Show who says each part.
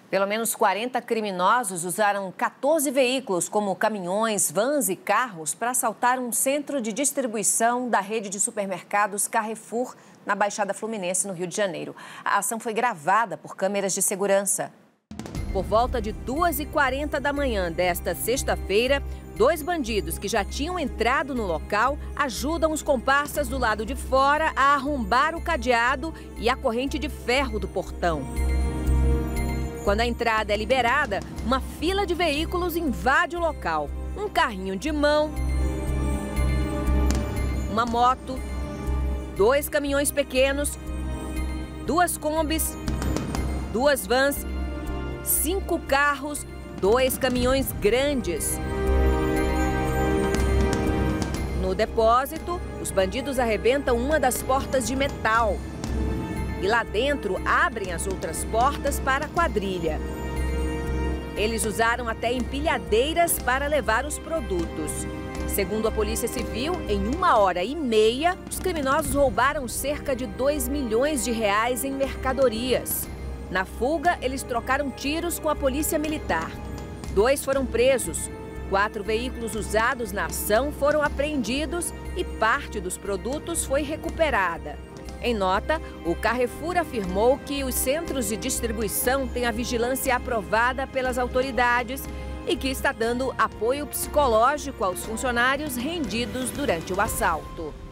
Speaker 1: Pelo menos 40 criminosos usaram 14 veículos, como caminhões, vans e carros, para assaltar um centro de distribuição da rede de supermercados Carrefour, na Baixada Fluminense, no Rio de Janeiro. A ação foi gravada por câmeras de segurança. Por volta de 2h40 da manhã desta sexta-feira, 2 bandidos que já tinham entrado no local ajudam os comparsas do lado de fora a arrombar o cadeado e a corrente de ferro do portão. Quando a entrada é liberada, uma fila de veículos invade o local. Um carrinho de mão, uma moto, 2 caminhões pequenos, 2 combis, 2 vans, 5 carros, 2 caminhões grandes. No depósito, os bandidos arrebentam uma das portas de metal. E lá dentro abrem as outras portas para a quadrilha. Eles usaram até empilhadeiras para levar os produtos. Segundo a Polícia Civil, em 1h30, os criminosos roubaram cerca de R$2 milhões em mercadorias. Na fuga, eles trocaram tiros com a Polícia Militar. 2 foram presos. 4 veículos usados na ação foram apreendidos e parte dos produtos foi recuperada. Em nota, o Carrefour afirmou que os centros de distribuição têm a vigilância aprovada pelas autoridades e que está dando apoio psicológico aos funcionários rendidos durante o assalto.